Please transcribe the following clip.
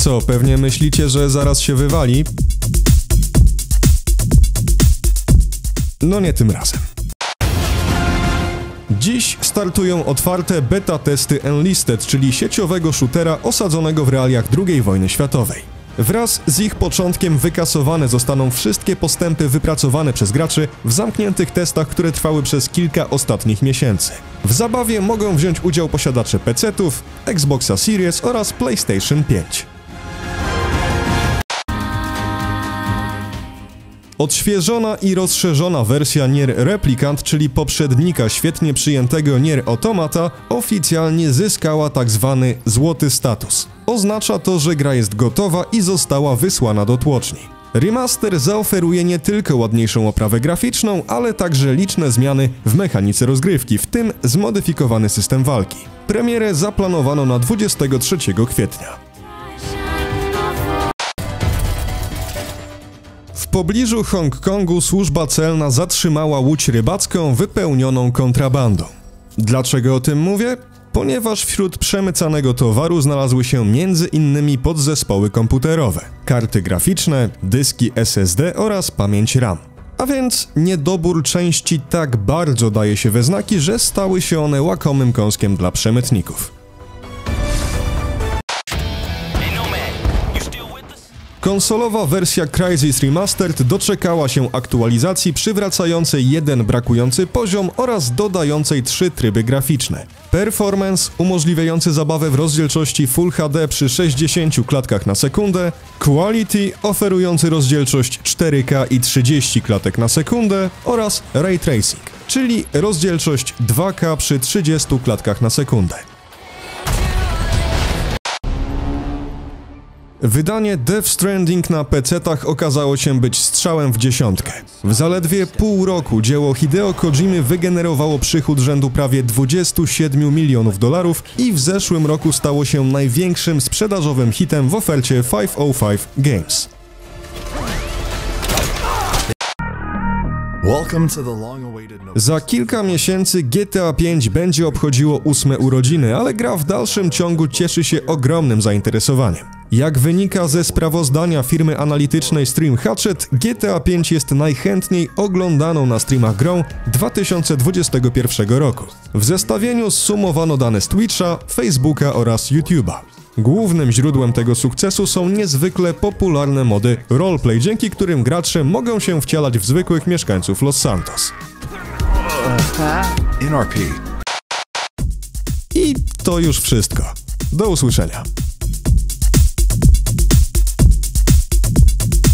Co, pewnie myślicie, że zaraz się wywali? No nie tym razem. Dziś startują otwarte beta testy Enlisted, czyli sieciowego shootera osadzonego w realiach II wojny światowej. Wraz z ich początkiem wykasowane zostaną wszystkie postępy wypracowane przez graczy w zamkniętych testach, które trwały przez kilka ostatnich miesięcy. W zabawie mogą wziąć udział posiadacze PC-ów, Xboxa Series oraz PlayStation 5. Odświeżona i rozszerzona wersja Nier Replicant, czyli poprzednika świetnie przyjętego Nier Automata, oficjalnie zyskała tzw. złoty status. Oznacza to, że gra jest gotowa i została wysłana do tłoczni. Remaster zaoferuje nie tylko ładniejszą oprawę graficzną, ale także liczne zmiany w mechanice rozgrywki, w tym zmodyfikowany system walki. Premierę zaplanowano na 23 kwietnia. W pobliżu Hongkongu służba celna zatrzymała łódź rybacką wypełnioną kontrabandą. Dlaczego o tym mówię? Ponieważ wśród przemycanego towaru znalazły się m.in. podzespoły komputerowe, karty graficzne, dyski SSD oraz pamięć RAM. A więc niedobór części tak bardzo daje się we znaki, że stały się one łakomym kąskiem dla przemytników. Konsolowa wersja Crysis Remastered doczekała się aktualizacji przywracającej jeden brakujący poziom oraz dodającej 3 tryby graficzne. Performance umożliwiający zabawę w rozdzielczości Full HD przy 60 klatkach na sekundę, Quality oferujący rozdzielczość 4K i 30 klatek na sekundę oraz Ray Tracing, czyli rozdzielczość 2K przy 30 klatkach na sekundę. Wydanie Death Stranding na PC-tach okazało się być strzałem w dziesiątkę. W zaledwie pół roku dzieło Hideo Kojimy wygenerowało przychód rzędu prawie 27 milionów dolarów i w zeszłym roku stało się największym sprzedażowym hitem w ofercie 505 Games. Za kilka miesięcy GTA 5 będzie obchodziło 8 urodziny, ale gra w dalszym ciągu cieszy się ogromnym zainteresowaniem. Jak wynika ze sprawozdania firmy analitycznej Stream Hatchet, GTA 5 jest najchętniej oglądaną na streamach grą 2021 roku. W zestawieniu zsumowano dane z Twitcha, Facebooka oraz YouTube'a. Głównym źródłem tego sukcesu są niezwykle popularne mody roleplay, dzięki którym gracze mogą się wcielać w zwykłych mieszkańców Los Santos. I to już wszystko. Do usłyszenia.